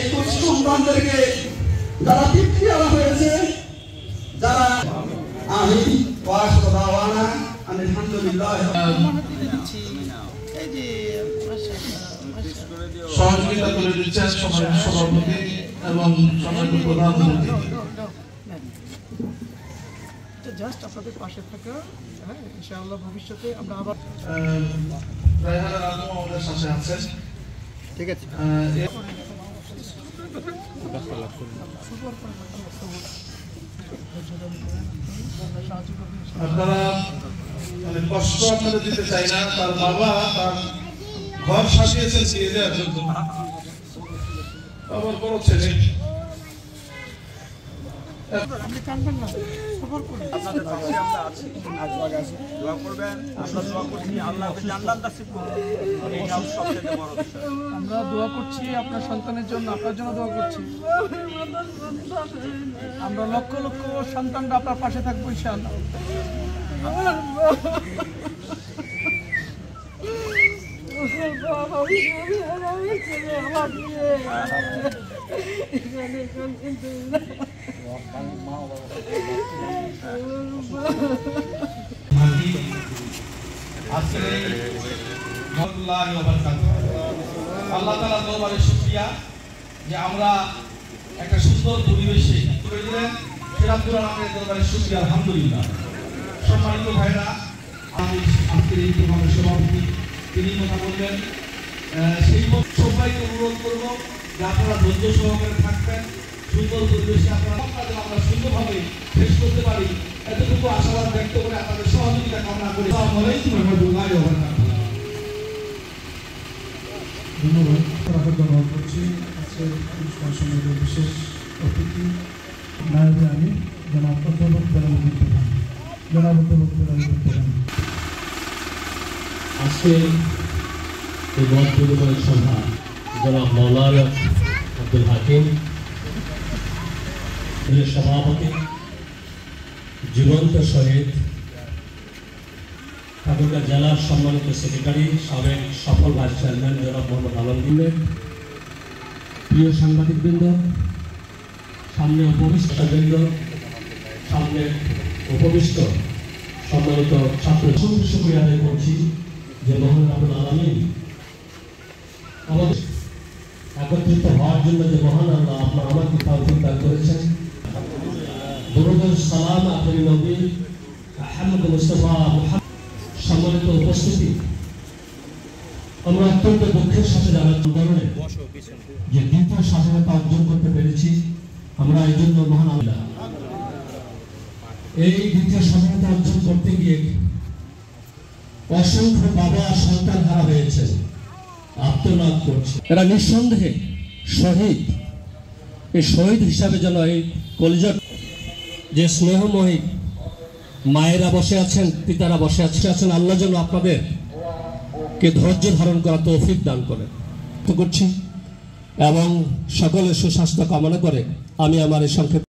এই কচি সন্তানদেরকে যারা তৃপ্তি দেওয়া হয়েছে, যারা আলহামদুলিল্লাহ সহযোগিতা করে দিচ্ছেন সভাপতি এবং প্রধান অতিথি। জাস্ট আপনাদের পাশে থাকা, হ্যাঁ ইনশাআল্লাহ ভবিষ্যতে আমরা আবার রায়হানা রাজু আমাদের সাথে আছেন। ঠিক আছে। আপনারা মানে কষ্ট আপনাদের দিতে চাই না, তার বাবা তার ঘর সাজিয়েছেন দিয়ে দেওয়ার জন্য। আমার বড় ছেলে আমরা দোয়া করছি আপনার সন্তানের জন্য, আপনার জন্য দোয়া করছি। আমরা লক্ষ লক্ষ সন্তানরা আপনার পাশে থাকবো ইনশাআল্লাহ। আল্লাহ তাআলা দরবারে শুকরিয়া যে আমরা একটা সুন্দর পরিবেশে করে দিলেন। শ্রীরামপুর আমাদের দরবারে শুকরিয়া আলহামদুলিল্লাহ। সম্মানিত ভাইরা, আমি আজকের এই প্রোগ্রামের সভাপতি তিনি কথা বললেন। সেই সবাইকে অনুরোধ করবো যে আপনারা ধৈর্য সহকারে থাকবেন, সুন্দর পরিবেশে আপনারা আমরা সুন্দরভাবে শেষ করতে পারি এতটুকু আশাবাদ ব্যক্ত করে আপনাদের সহযোগিতা কামনা করি। আসসালামু আলাইকুম ওয়া রাহমাতুল্লাহি ওয়া বারাকাতুহু। ধন্যবাদ। ধন্যবাদ করছি আজকে অনুষ্ঠানের বিশেষ অতিথি নায়েবে আমির জনাব অধ্যাপক বেলালুদ্দিন প্রধান। জনাব অধ্যাপক বেলালুদ্দিন প্রধান আজকে এই মত বিনিময় সভা জনাব মাওলানা আব্দুল হাকিম সভাপতি, জীবন্ত শহীদ ঠাকুরগাঁ জেলার সম্মানিত সেক্রেটারি, সাবেক সফল ভাইস চেয়ারম্যান জনাব মোহাম্মদ আলমগীর, প্রিয় সাংবাদিকবৃন্দ, সামনে উপবিষ্টবৃন্দ, সামনে উপবিষ্ট সম্মানিত ছাত্র, শুকরিয়া আদায় করছি যে মহান রব্বুল আলামিন আমাদের একত্রিত হওয়ার জন্য যে মহান আল্লাহ আপনার আমাকে তৌফিক দান করেছেন। দরুদ ও সালাম আপনার নবী আহমদ মুস্তাফা মুহাম্মদ। সম্মানিত উপস্থিতি, আমরা অত্যন্ত দুঃখের সাথে জানাচ্ছি যে দ্বিতীয় স্বাধীনতা অর্জন করতে পেরেছি আমরা, এই জন্য মহান আল্লাহ। এই দ্বিতীয় স্বাধীনতা অর্জন করতে গিয়ে অসংখ্য বাবা সন্তান হারা হয়েছে, আত্মনাদ করছে। এরা নিঃসন্দেহে শহীদ। এই শহীদ হিসাবে যেন এই কলিজার যে স্নেহময়ী মায়েরা বসে আছেন, পিতারা বসে আছেন, আল্লাহ যেন আপনাদেরকে ধৈর্য ধারণ করা তৌফিক দান করে করছি এবং সকলের সুস্বাস্থ্য কামনা করে আমি আমার এই সংক্ষেপ